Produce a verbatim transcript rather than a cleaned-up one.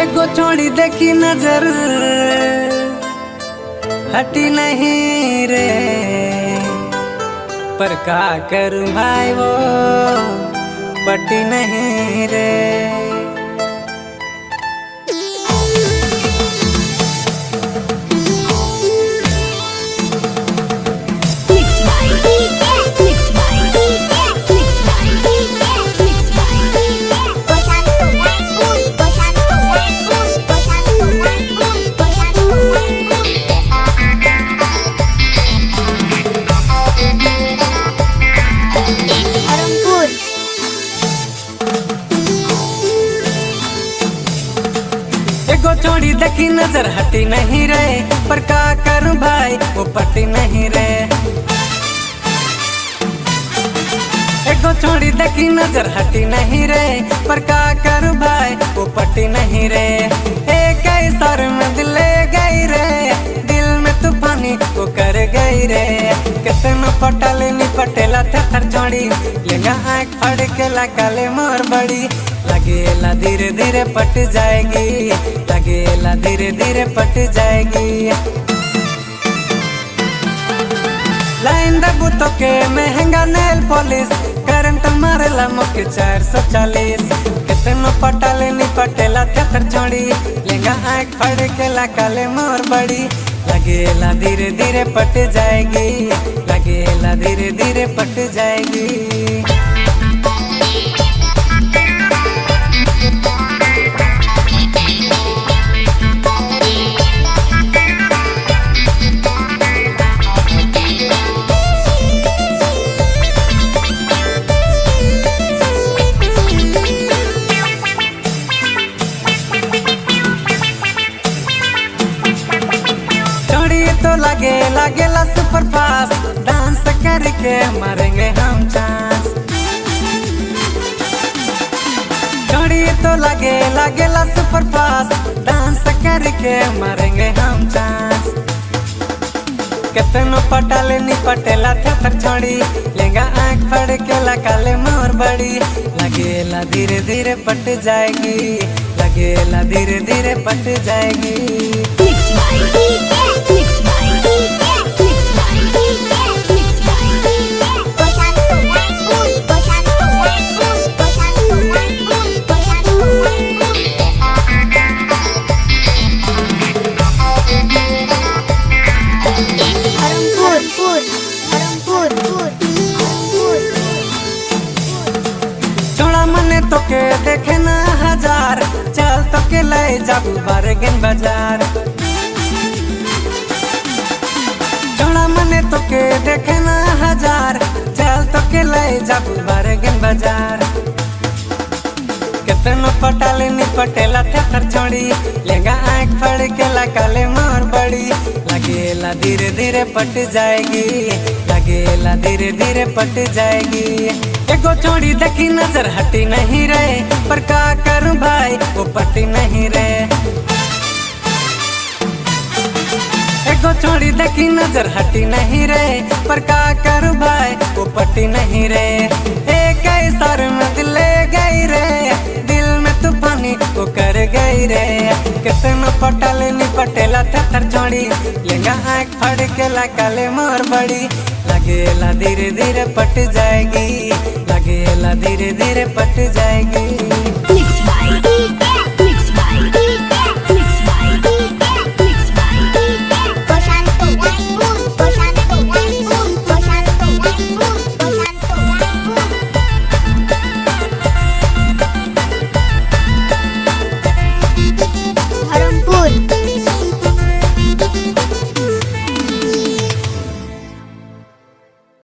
एगो छोड़ी देखी नजर हटी नहीं रे, पर का करूं भाई वो पटी नहीं रे। एगो छोड़ी देखी नजर हटी नहीं रे, पर का करूं भाई वो पटी नहीं रे। एगो छोड़ी देखी नजर हटी नहीं रे, पर का करूं भाई वो पटी नहीं रे। एक सर में दिल ले गई रे, दिल में तूफानी वो कर गई रे। कितना पटल नी पटेला थर छोड़ी, लेगा आँख फड़ के लगाले मोर बड़ी। लगेला धीरे धीरे पट जाएगी, लगेला धीरे धीरे पट जाएगी। लाइन दबू तो के महंगा नेल पॉलिश, करंट मारेला मुख्य चार सौ चालीस। कितनो पटाले नी पटेला थर छोड़ी, लेगा आँख फड़ के लगाले मोर बड़ी। लगेला धीरे धीरे पट जाएगी, लगेला धीरे धीरे पट जाएगी। तो लगे लगेला सुपर फास्ट, डांस करके मारेंगे हम चांस। छोड़ी तो लगे लगेला सुपर फास्ट, डांस करके मारेंगे हम चांस। कितनो पटाले नी पटेला थर छोड़ी, लेगा आँख फड़ के लगाले मोर बड़ी। लगेला धीरे धीरे पट जाएगी, लगेला धीरे धीरे पट जाएगी। छोड़ा मने तो के देखे ना हजार, चल तो के ले जाबू बारगेन बाजार। छोड़ा मने तो के देखे ना हजार, चल तो के ले जाबू बारगेन बाजार। कितनो पटाले नी पटेला थर छोड़ी, लेगा आँख फड़ के लगाले मोर बड़ी। लगेला धीरे धीरे पट जाएगी, लगेला धीरे धीरे पट जाएगी। एगो छोड़ी देखी नजर हटी नहीं रे, पर का करूं भाई वो पटी नहीं रे। एगो छोड़ी देखी नजर हटी नहीं रे, पर का करूं भाई वो पटी नहीं रे। एक सर में दिल ले गई रे, दिल में तूफानी वो कर गई रे। कितना पटाले नी पटेला थर छोड़ी, लेगा आँख फड़ के लगाले मोर बड़ी। लगेला धीरे धीरे पट जाएगी, लगेला धीरे धीरे पट जाएगी।